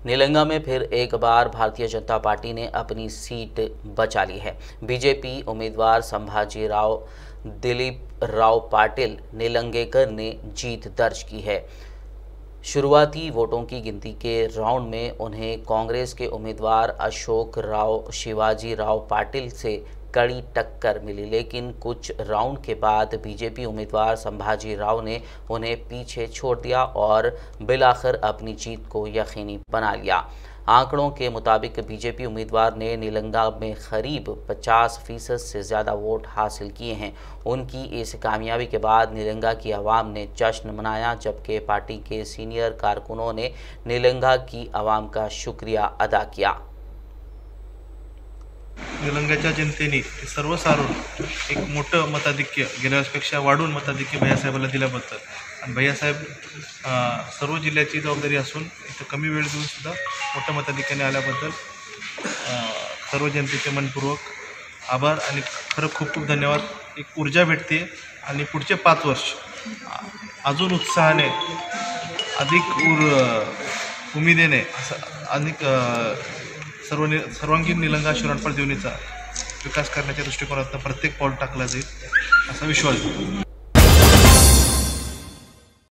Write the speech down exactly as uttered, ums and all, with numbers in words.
निलंगा में फिर एक बार भारतीय जनता पार्टी ने अपनी सीट बचा ली है। बीजेपी उम्मीदवार संभाजी राव दिलीप राव पाटिल निलंगेकर ने जीत दर्ज की है। शुरुआती वोटों की गिनती के राउंड में उन्हें कांग्रेस के उम्मीदवार अशोक राव शिवाजी राव पाटिल से कड़ी टक्कर मिली, लेकिन कुछ राउंड के बाद बीजेपी उम्मीदवार संभाजी राव ने उन्हें पीछे छोड़ दिया और बिलाखिर अपनी जीत को यकीनी बना लिया। आंकड़ों के मुताबिक बीजेपी उम्मीदवार ने निलंगा में करीब पचास फीसद से ज़्यादा वोट हासिल किए हैं। उनकी इस कामयाबी के बाद निलंगा की आवाम ने जश्न मनाया, जबकि पार्टी के सीनियर कारकुनों ने निलंगा की आवाम का शुक्रिया अदा किया। निलंग्याच्या जनतेने सर्व सारून एक मोठं मताधिक्य गेल्या वर्षीपेक्षा वाढून मताधिक्य भैयासाहेबांना दिल्याबद्दल आणि भैयासाहेब सर्व जिल्ह्याची जबाबदारी असून इथं कमी वेळ देऊन सुद्धा मोठ्या मताधिक्याने आल्याबद्दल सर्व जनतेचे मनपूर्वक आभार आणि खरं खूप खूप धन्यवाद। एक ऊर्जा भेटते आणि पुढचे पाच वर्ष अजून उत्साहाने अधिक उर उमेदीने असं अनेक सर्व सर्वांगीण निलंगा शिरणफळ देवणीचा विकास करण्याच्या दृष्टिकोनातून प्रत्येक पाऊल टाकला जाईल असा विश्वास आहे।